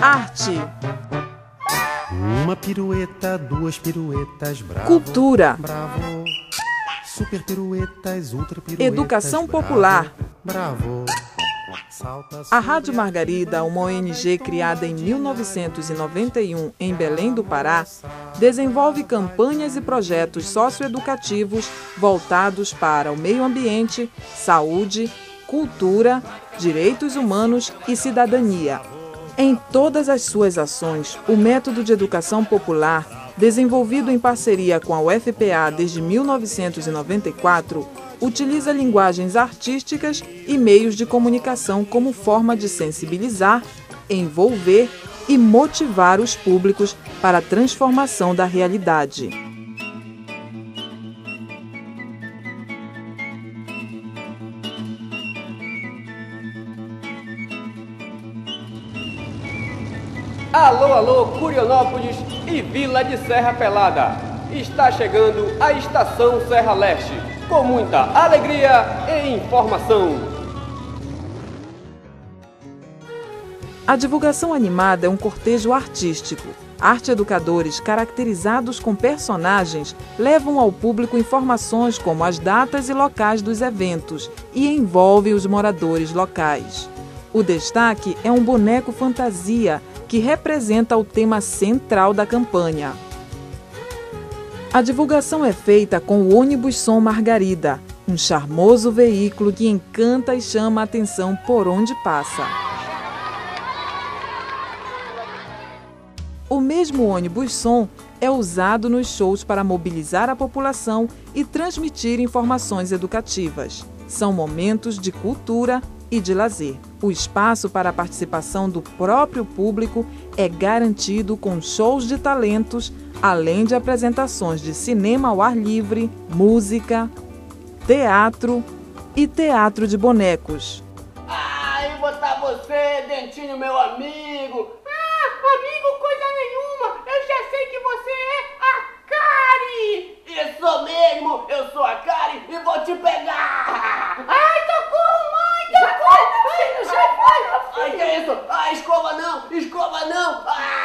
Arte. Uma pirueta, duas piruetas, bravo. Cultura. Bravo. Super piruetas, ultra piruetas. Educação popular. Bravo. A Rádio Margarida, uma ONG criada em 1991 em Belém do Pará, desenvolve campanhas e projetos socioeducativos voltados para o meio ambiente, saúde, cultura, direitos humanos e cidadania. Em todas as suas ações, o método de educação popular, desenvolvido em parceria com a UFPA desde 1994, utiliza linguagens artísticas e meios de comunicação como forma de sensibilizar, envolver e motivar os públicos para a transformação da realidade. Alô, alô, Curionópolis e Vila de Serra Pelada. Está chegando a Estação Serra Leste, com muita alegria e informação. A divulgação animada é um cortejo artístico. Arte-educadores caracterizados com personagens levam ao público informações como as datas e locais dos eventos e envolve os moradores locais. O destaque é um boneco fantasia que representa o tema central da campanha. A divulgação é feita com o ônibus Som Margarida, um charmoso veículo que encanta e chama a atenção por onde passa. O mesmo ônibus Som é usado nos shows para mobilizar a população e transmitir informações educativas. São momentos de cultura e de lazer. O espaço para a participação do próprio público é garantido com shows de talentos, além de apresentações de cinema ao ar livre, música, teatro e teatro de bonecos. Ai, botar você, Dentinho, meu amigo. Amigo, coisa nenhuma. Eu já sei que você é a Kari. Isso mesmo, eu sou a Kari e vou te pegar. Ai, socorro, mãe, socorro. Filho, já foi, meu filho. Ai, que é isso? Ai, escova não.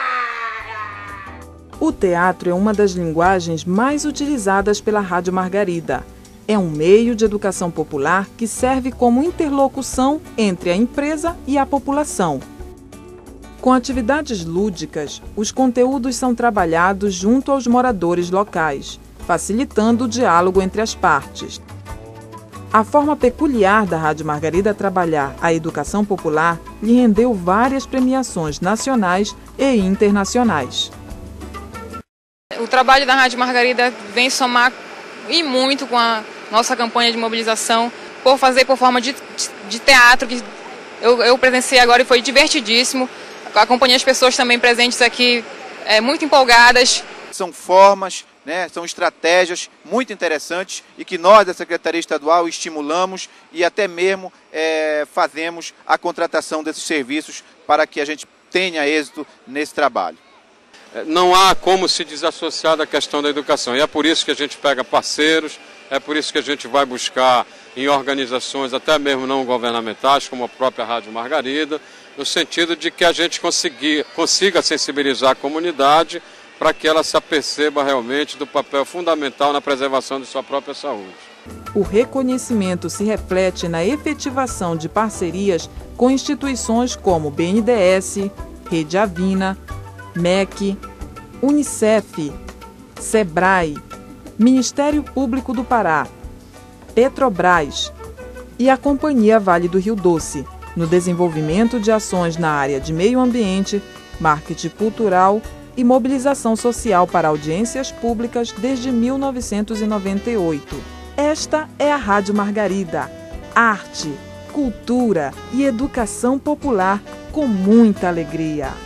O teatro é uma das linguagens mais utilizadas pela Rádio Margarida. É um meio de educação popular que serve como interlocução entre a empresa e a população. Com atividades lúdicas, os conteúdos são trabalhados junto aos moradores locais, facilitando o diálogo entre as partes. A forma peculiar da Rádio Margarida trabalhar a educação popular lhe rendeu várias premiações nacionais e internacionais. O trabalho da Rádio Margarida vem somar e muito com a nossa campanha de mobilização por fazer por forma de teatro, que eu presenciei agora e foi divertidíssimo. Acompanhei as pessoas também presentes aqui, muito empolgadas. São formas, são estratégias muito interessantes e que nós da Secretaria Estadual estimulamos e até mesmo fazemos a contratação desses serviços para que a gente tenha êxito nesse trabalho. Não há como se desassociar da questão da educação e é por isso que a gente pega parceiros, é por isso que a gente vai buscar em organizações até mesmo não governamentais, como a própria Rádio Margarida, no sentido de que a gente consiga sensibilizar a comunidade para que ela se aperceba realmente do papel fundamental na preservação de sua própria saúde. O reconhecimento se reflete na efetivação de parcerias com instituições como BNDES, Rede Avina, MEC, Unicef, Sebrae, Ministério Público do Pará, Petrobras e a Companhia Vale do Rio Doce, no desenvolvimento de ações na área de meio ambiente, marketing cultural e mobilização social para audiências públicas desde 1998. Esta é a Rádio Margarida. Arte, cultura e educação popular com muita alegria.